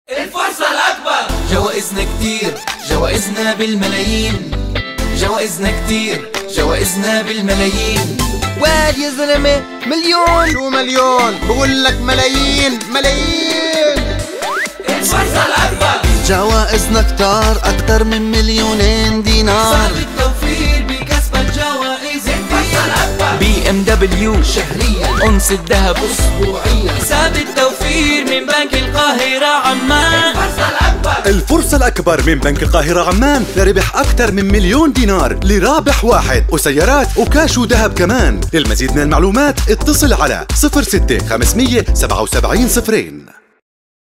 الفرصة الأكبر. جوائزنا كتير، جوائزنا بالملايين، جوائزنا كتير، جوائزنا بالملايين. واد يا زلمة، مليون. شو مليون؟ بقول لك ملايين ملايين. الفرصة الأكبر. جوائزنا كتار، أكتر من مليونين دينار. صار التوفير بكسب الجوائز. الفرصة الأكبر. BMW شهريا، أنس الذهب أسبوعيا. حساب التوفير من بنك القاهرة عمان. الفرصة الأكبر. الفرصة الأكبر من بنك القاهرة عمان لربح أكثر من مليون دينار لرابح واحد، وسيارات وكاش وذهب كمان. للمزيد من المعلومات اتصل على 06 577 0.